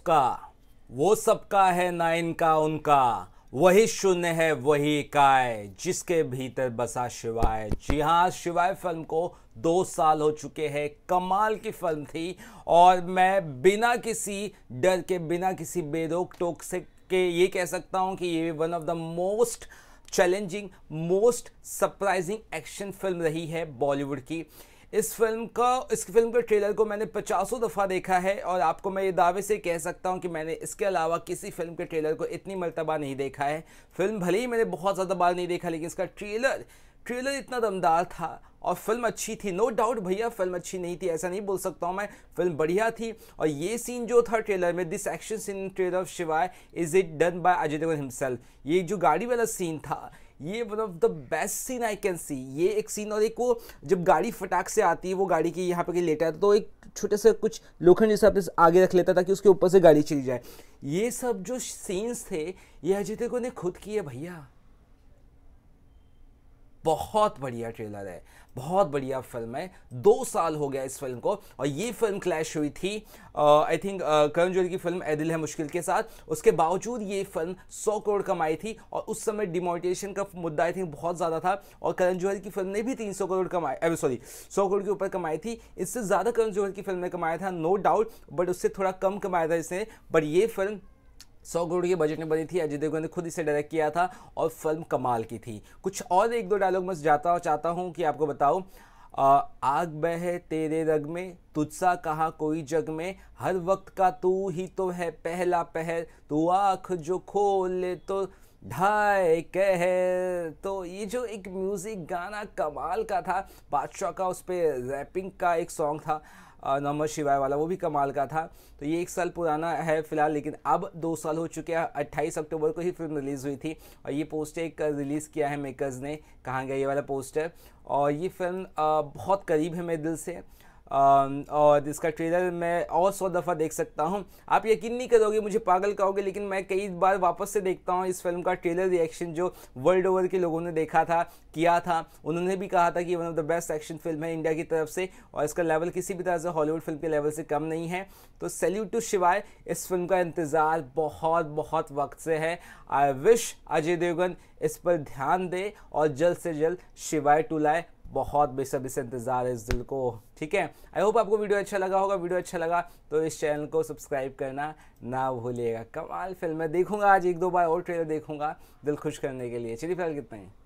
उसका, वो सबका है ना इनका उनका, वही शून्य है वही काय, जिसके भीतर बसा शिवाय। जी हाँ, शिवाय फिल्म को 2 साल हो चुके हैं। कमाल की फिल्म थी और मैं बिना किसी डर के, बिना किसी बेरोक टोक से के ये कह सकता हूँ कि ये one of the most challenging, most surprising action film रही है बॉलीवुड की। इस फिल्म के ट्रेलर को मैंने 50 दफ़ा देखा है और आपको मैं ये दावे से कह सकता हूँ कि मैंने इसके अलावा किसी फिल्म के ट्रेलर को इतनी मर्तबा नहीं देखा है। फिल्म भले ही मैंने बहुत ज़्यादा बार नहीं देखा, लेकिन इसका ट्रेलर इतना दमदार था और फिल्म अच्छी थी। नो डाउट भैया, फिल्म अच्छी नहीं थी ऐसा नहीं बोल सकता हूँ मैं, फिल्म बढ़िया थी। और ये सीन जो था ट्रेलर में, this action scene in trailer of Shivaay is it done by Ajay Devgn himself. ये जो गाड़ी वाला सीन था, ये one of the best scene I can see. ये एक सीन, और एक वो जब गाड़ी फटाक से आती है, वो गाड़ी की यहाँ पे लेटा है तो एक छोटे से कुछ लोखंड जैसा अपने आगे रख लेता ताकि उसके ऊपर से गाड़ी चली जाए। ये सब जो सीन्स थे, ये अजय देवगन ने खुद किए भैया। बहुत बढ़िया ट्रेलर है, बहुत बढ़िया फिल्म है। 2 साल हो गया इस फिल्म को और ये फिल्म क्लैश हुई थी आई थिंक करण जौहर की फिल्म ए दिल है मुश्किल के साथ। उसके बावजूद ये फिल्म 100 करोड़ कमाई थी और उस समय डिमोनेटाइजेशन का मुद्दा आई थिंक बहुत ज़्यादा था और करण जौहर की फिल्म ने भी 300 करोड़ कमाए, सॉरी 100 करोड़ के ऊपर कमाई थी। इससे ज़्यादा करण जौहर की फिल्म ने कमाया था नो डाउट, बट उससे थोड़ा कम कमाया था इसने। बट ये फिल्म 100 करोड़ के बजट में बनी थी। अजय देवगन ने खुद इसे डायरेक्ट किया था और फिल्म कमाल की थी। कुछ और 1-2 डायलॉग मैं चाहता हूँ कि आपको बताऊँ। आग बहे तेरे रग में, तुझसा कहा कोई जग में, हर वक्त का तू ही तो है पहला पहर, तू आँख जो खोले तो ढाई कहर। तो ये जो एक म्यूज़िक गाना कमाल का था, बादशाह का उस पर रैपिंग का एक सॉन्ग था नमः शिवाय वाला, वो भी कमाल का था। तो ये 1 साल पुराना है फिलहाल, लेकिन अब 2 साल हो चुके हैं। 28 अक्टूबर को ही फिल्म रिलीज़ हुई थी और ये पोस्टर एक रिलीज़ किया है मेकर्स ने। कहाँ गया ये वाला पोस्टर? और ये फिल्म बहुत करीब है मेरे दिल से और इसका ट्रेलर मैं और 100 दफ़ा देख सकता हूँ। आप यकीन नहीं करोगे, मुझे पागल कहोगे, लेकिन मैं कई बार वापस से देखता हूँ इस फिल्म का ट्रेलर। रिएक्शन जो वर्ल्ड ओवर के लोगों ने देखा था, किया था, उन्होंने भी कहा था कि one of the best action film है इंडिया की तरफ से और इसका लेवल किसी भी तरह से हॉलीवुड फिल्म के लेवल से कम नहीं है। तो सैल्यूट टू शिवाय। इस फिल्म का इंतज़ार बहुत बहुत वक्त से है। आई विश अजय देवगन इस पर ध्यान दे और जल्द से जल्द शिवाय 2 लाए। बहुत बेसब्री से इंतजार है इस दिल को। ठीक है, आई होप आपको वीडियो अच्छा लगा होगा। वीडियो अच्छा लगा तो इस चैनल को सब्सक्राइब करना ना भूलिएगा। कमाल फिल्म है, देखूंगा आज 1-2 बार और ट्रेलर देखूंगा दिल खुश करने के लिए। चलिए फिलहाल कितना ही।